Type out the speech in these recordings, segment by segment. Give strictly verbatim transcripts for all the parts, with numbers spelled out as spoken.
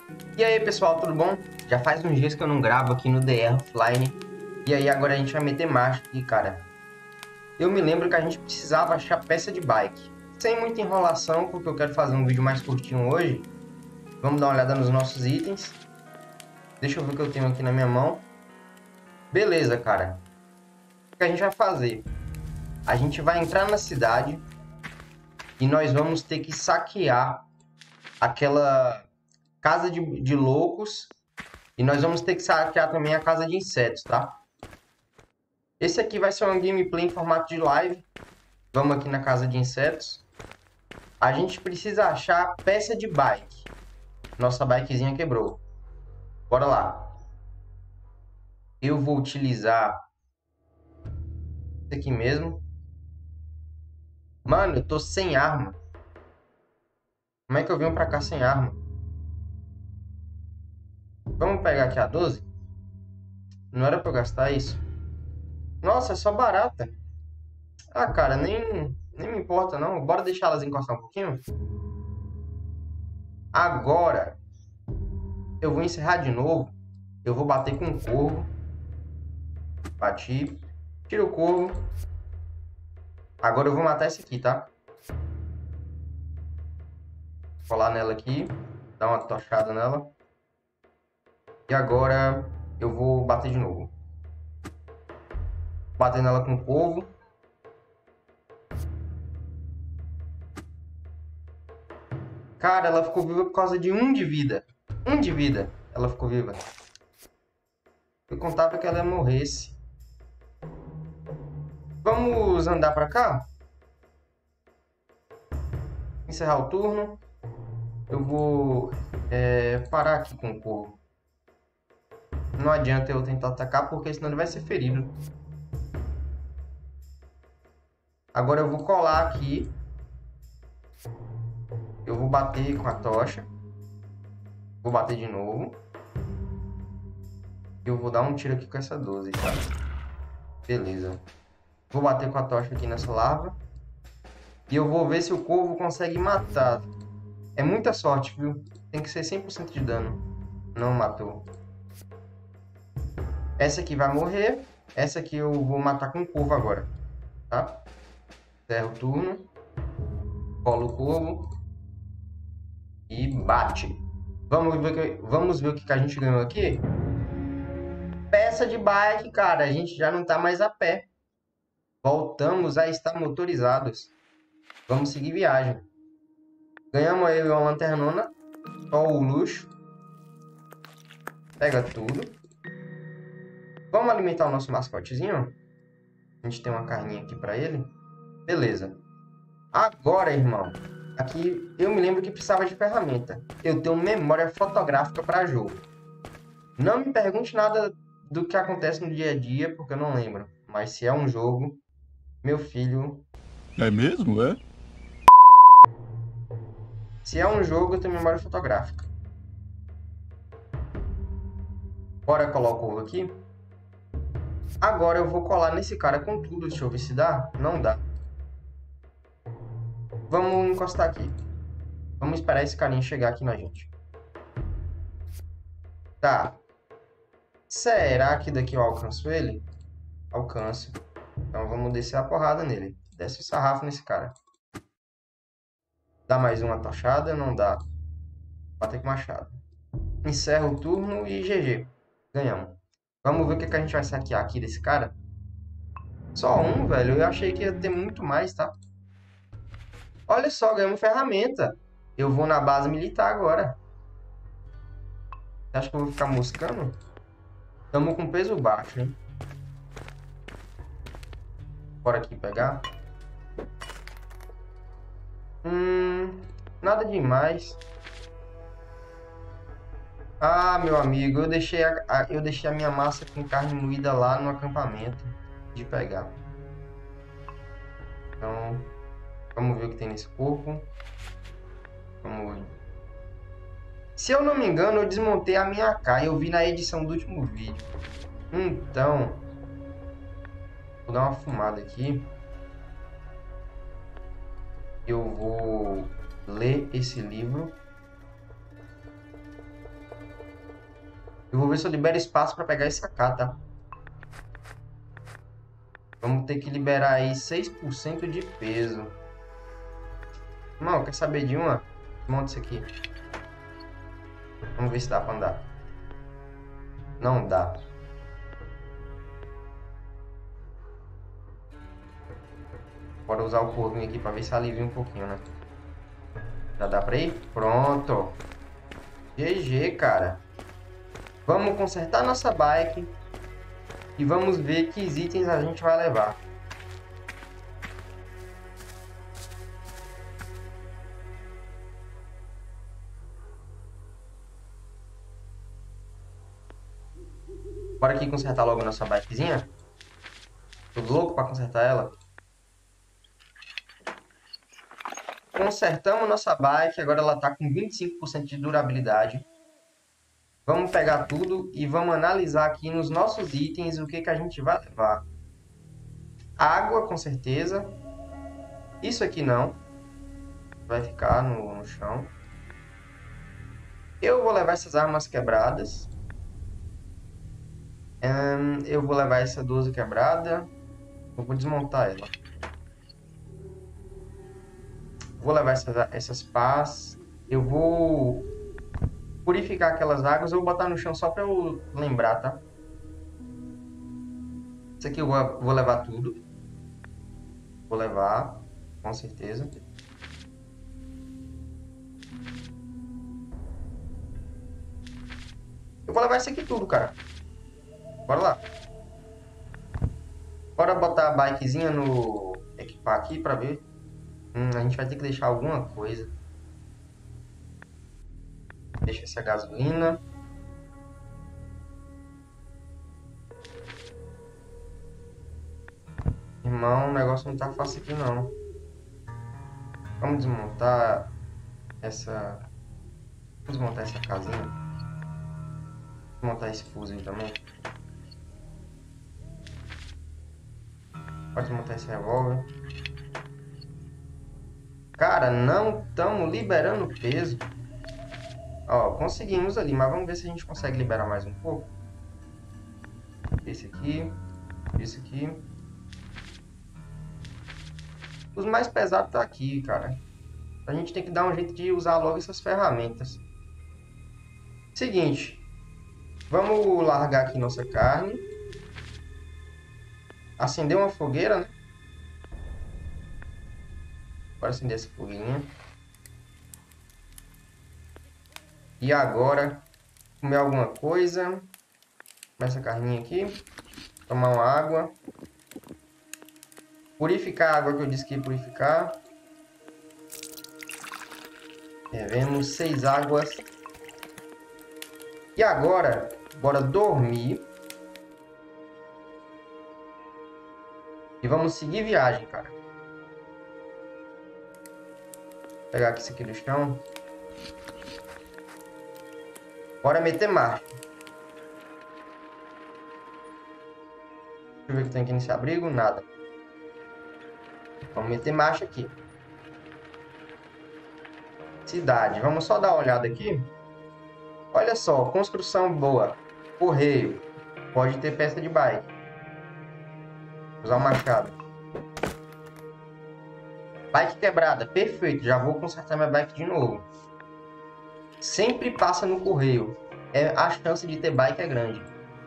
E aí pessoal, tudo bom? Já faz uns dias que eu não gravo aqui no D R Offline. E aí agora a gente vai meter marcha aqui, cara. Eu me lembro que a gente precisava achar peça de bike. Sem muita enrolação, porque eu quero fazer um vídeo mais curtinho hoje. Vamos dar uma olhada nos nossos itens. Deixa eu ver o que eu tenho aqui na minha mão. Beleza, cara. O que a gente vai fazer? A gente vai entrar na cidade e nós vamos ter que saquear aquela casa de, de loucos. E nós vamos ter que saquear também a casa de insetos, tá? Esse aqui vai ser um gameplay em formato de live. Vamos aqui na casa de insetos. A gente precisa achar peça de bike. Nossa bikezinha quebrou. Bora lá. Eu vou utilizar esse aqui mesmo. Mano, eu tô sem arma. Como é que eu venho pra cá sem arma? Vamos pegar aqui a doze? Não era pra eu gastar isso? Nossa, é só barata. Ah, cara, nem, nem me importa não. Bora deixar elas encostar um pouquinho? Agora, eu vou encerrar de novo. Eu vou bater com o corvo. Bati. Tira o corvo. Agora eu vou matar esse aqui, tá? Colar nela aqui. Dar uma tochada nela. E agora eu vou bater de novo. Bater nela com o corvo. Cara, ela ficou viva por causa de um de vida. Um de vida. Ela ficou viva. Eu contava que ela ia morresse. Vamos andar pra cá? Encerrar o turno. Eu vou é, parar aqui com o corvo. Não adianta eu tentar atacar, porque senão ele vai ser ferido. Agora eu vou colar aqui. Eu vou bater com a tocha. Vou bater de novo. Eu vou dar um tiro aqui com essa doze, tá? Beleza. Vou bater com a tocha aqui nessa larva. E eu vou ver se o corvo consegue matar. É muita sorte, viu? Tem que ser cem por cento de dano. Não matou. Essa aqui vai morrer. Essa aqui eu vou matar com o corvo agora. Tá? Encerra o turno. Cola o corvo. E bate. Vamos ver, vamos ver o que a gente ganhou aqui? Peça de bike, cara. A gente já não tá mais a pé. Voltamos a estar motorizados. Vamos seguir viagem. Ganhamos aí uma lanternona. Só o luxo. Pega tudo. Vamos alimentar o nosso mascotezinho? A gente tem uma carninha aqui pra ele. Beleza. Agora, irmão. Aqui eu me lembro que precisava de ferramenta. Eu tenho memória fotográfica para jogo. Não me pergunte nada do que acontece no dia a dia, porque eu não lembro. Mas se é um jogo, meu filho... É mesmo, é? Se é um jogo, eu tenho memória fotográfica. Bora colar o corvo aqui. Agora eu vou colar nesse cara com tudo. Deixa eu ver se dá. Não dá. Vamos encostar aqui. Vamos esperar esse carinha chegar aqui na gente. Tá. Será que daqui eu alcanço ele? Alcanço. Então vamos descer a porrada nele. Desce o sarrafo nesse cara. Dá mais uma tochada? Não dá. Bater com machado. Encerra o turno e G G. Ganhamos. Vamos ver o que, que a gente vai saquear aqui desse cara. Só um, velho. Eu achei que ia ter muito mais, tá? Olha só, ganhamos ferramenta. Eu vou na base militar agora. Você acha que eu vou ficar moscando? Estamos com peso baixo, hein? Bora aqui pegar. Hum, nada demais. Ah, meu amigo, eu deixei a, a, eu deixei a minha massa com carne moída lá no acampamento de pegar. Então, vamos ver o que tem nesse corpo. Vamos ver. Se eu não me engano, eu desmontei a minha A K. Eu vi na edição do último vídeo. Então, vou dar uma fumada aqui. Eu vou ler esse livro. Eu vou ver se eu libero espaço para pegar esse A K, tá? Vamos ter que liberar aí seis por cento de peso. Não, quer saber de uma? Monta isso aqui. Vamos ver se dá pra andar. Não dá. Bora usar o corvinho aqui pra ver se alivia um pouquinho, né? Já dá pra ir? Pronto. G G, cara. Vamos consertar nossa bike. E vamos ver que itens a gente vai levar. Bora aqui consertar logo nossa bikezinha. Tô louco pra consertar ela. Consertamos nossa bike. Agora ela tá com vinte e cinco por cento de durabilidade. Vamos pegar tudo e vamos analisar aqui nos nossos itens o que, que a gente vai levar. Água, com certeza. Isso aqui não. Vai ficar no, no chão. Eu vou levar essas armas quebradas. Hum, eu vou levar essa doze quebrada. Eu vou desmontar ela. Vou levar essas, essas pás. Eu vou purificar aquelas águas. Eu vou botar no chão só para eu lembrar, tá? Isso aqui eu vou, vou levar tudo. Vou levar, com certeza. Eu vou levar isso aqui tudo, cara. Bora lá. Bora botar a bikezinha no... equipar aqui pra ver. Hum, a gente vai ter que deixar alguma coisa. Deixa essa gasolina. Irmão, o negócio não tá fácil aqui não. Vamos desmontar essa... Vamos desmontar essa casinha. Desmontar esse fuzil também. Pode desmontar esse revólver. Cara, não estamos liberando peso. Ó, conseguimos ali, mas vamos ver se a gente consegue liberar mais um pouco. Esse aqui. Esse aqui. Os mais pesados tá aqui, cara. A gente tem que dar um jeito de usar logo essas ferramentas. Seguinte. Vamos largar aqui nossa carne. Acender uma fogueira, né? Bora acender essa fogueirinha. E agora, comer alguma coisa. Comer essa carninha aqui. Tomar uma água. Purificar a água que eu disse que ia purificar. Devemos seis águas. E agora, bora dormir. E vamos seguir viagem, cara. Vou pegar aqui isso aqui do chão. Bora meter marcha. Deixa eu ver o que tem aqui nesse abrigo. Nada. Vamos meter marcha aqui. Cidade. Vamos só dar uma olhada aqui. Olha só. Construção boa. Correio. Pode ter peça de bike. Usar o machado. Bike quebrada. Perfeito. Já vou consertar minha bike de novo. Sempre passa no correio. É, a chance de ter bike é grande.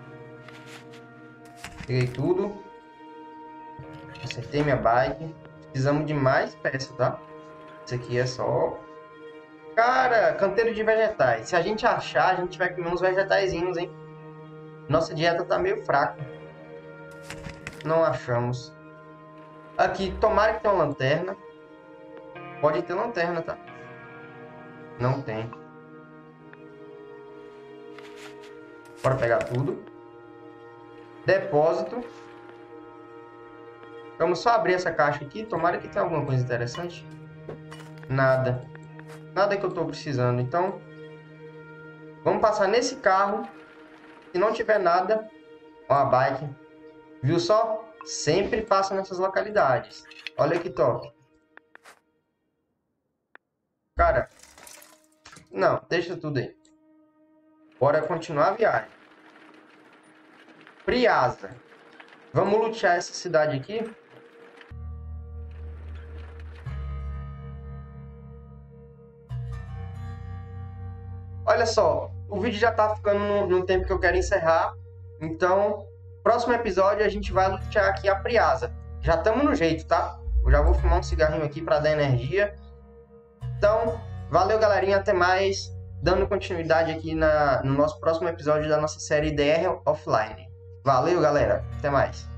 Peguei tudo. Acertei minha bike. Precisamos de mais peças, tá? Isso aqui é só... Cara, canteiro de vegetais. Se a gente achar, a gente vai comer uns vegetaizinhos, hein? Nossa dieta tá meio fraca. Não achamos. Aqui, tomara que tenha uma lanterna. Pode ter lanterna, tá? Não tem. Bora pegar tudo. Depósito. Vamos só abrir essa caixa aqui. Tomara que tenha alguma coisa interessante. Nada. Nada que eu tô precisando. Então, vamos passar nesse carro. Se não tiver nada, uma bike. Viu só? Sempre passa nessas localidades. Olha que top. Cara, não, deixa tudo aí. Bora continuar a viagem. Priasa. Vamos lutear essa cidade aqui. Olha só, o vídeo já tá ficando no, no tempo que eu quero encerrar. Então, próximo episódio a gente vai lutear aqui a Priasa. Já estamos no jeito, tá? Eu já vou fumar um cigarrinho aqui para dar energia. Então, valeu, galerinha. Até mais. Dando continuidade aqui na, no nosso próximo episódio da nossa série D R Offline. Valeu, galera. Até mais.